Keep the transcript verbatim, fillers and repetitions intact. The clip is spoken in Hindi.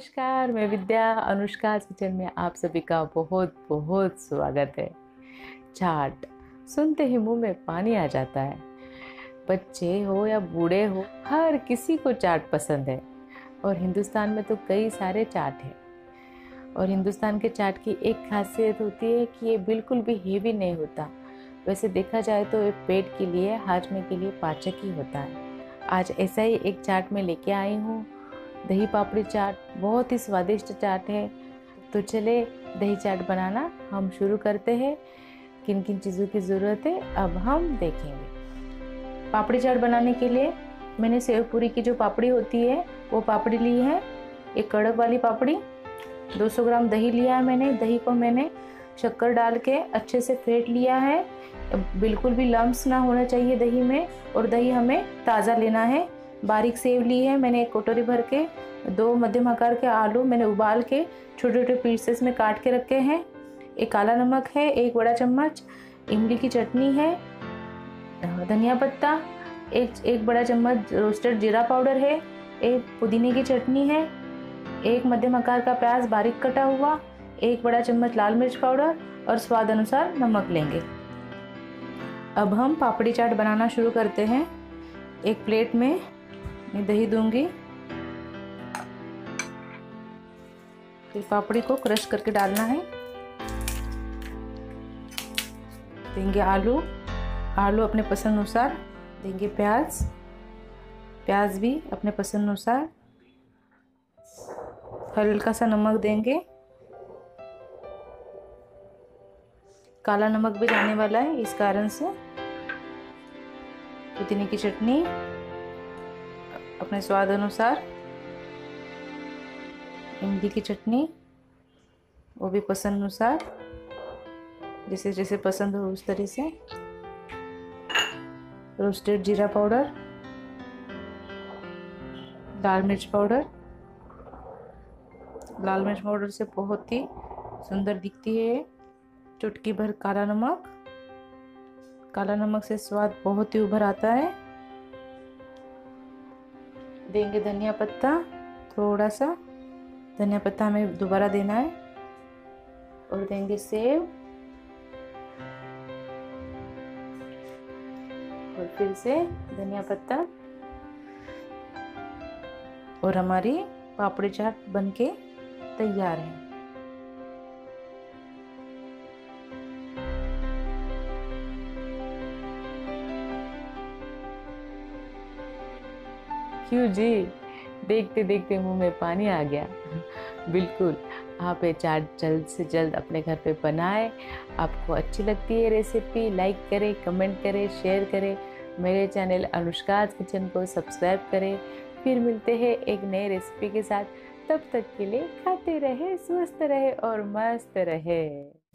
नमस्कार, मैं विद्या। अनुष्का's किचन में आप सभी का बहुत बहुत स्वागत है। चाट सुनते ही मुंह में पानी आ जाता है। बच्चे हो या बूढ़े हो, हर किसी को चाट पसंद है। और हिंदुस्तान में तो कई सारे चाट हैं। और हिंदुस्तान के चाट की एक खासियत होती है कि ये बिल्कुल भी हेवी नहीं होता। वैसे देखा जाए तो ये पेट के लिए, हाजमे के लिए पाचक ही होता है। आज ऐसा ही एक चाट में लेके आई हूँ, दही पापड़ी चाट। बहुत ही स्वादिष्ट चाट है। तो चले दही चाट बनाना हम शुरू करते हैं। किन किन चीज़ों की ज़रूरत है अब हम देखेंगे। पापड़ी चाट बनाने के लिए मैंने सेव पूरी की जो पापड़ी होती है वो पापड़ी ली है। एक कड़क वाली पापड़ी, दो सौ ग्राम दही लिया है मैंने। दही को मैंने शक्कर डाल के अच्छे से फेंट लिया है। बिल्कुल भी लम्स ना होना चाहिए दही में, और दही हमें ताज़ा लेना है। बारीक सेव ली है मैंने एक कटोरी भर के। दो मध्यम आकार के आलू मैंने उबाल के छोटे छोटे पीसेस में काट के रखे हैं। एक काला नमक है एक बड़ा चम्मच। इमली की चटनी है। धनिया पत्ता एक एक बड़ा चम्मच रोस्टेड जीरा पाउडर है। एक पुदीने की चटनी है। एक मध्यम आकार का प्याज बारीक कटा हुआ। एक बड़ा चम्मच लाल मिर्च पाउडर और स्वाद अनुसार नमक लेंगे। अब हम पापड़ी चाट बनाना शुरू करते हैं। एक प्लेट में मैं दही दूंगी। फिर पापड़ी को क्रश करके डालना है। देंगे आलू, आलू अपने पसंद अनुसार देंगे। प्याज, प्याज भी अपने पसंद अनुसार। हल्का सा नमक देंगे। काला नमक भी जाने वाला है इस कारण से। पुदीने की चटनी अपने स्वाद अनुसार। इमली की चटनी वो भी पसंद अनुसार, जैसे जैसे पसंद हो उस तरह से। रोस्टेड जीरा पाउडर, लाल मिर्च पाउडर। लाल मिर्च पाउडर से बहुत ही सुंदर दिखती है। चुटकी भर काला नमक, काला नमक से स्वाद बहुत ही उभर आता है। देंगे धनिया पत्ता, थोड़ा सा धनिया पत्ता हमें दोबारा देना है। और देंगे सेव, और फिर से धनिया पत्ता। और हमारी पापड़ी चाट बनके तैयार है। क्यों जी, देखते देखते मुंह में पानी आ गया। बिल्कुल, आप ये चाट जल्द से जल्द अपने घर पे बनाएं। आपको अच्छी लगती है रेसिपी, लाइक करें, कमेंट करें, शेयर करें। मेरे चैनल अनुष्का's किचन को सब्सक्राइब करें। फिर मिलते हैं एक नए रेसिपी के साथ। तब तक के लिए खाते रहे, स्वस्थ रहे और मस्त रहे।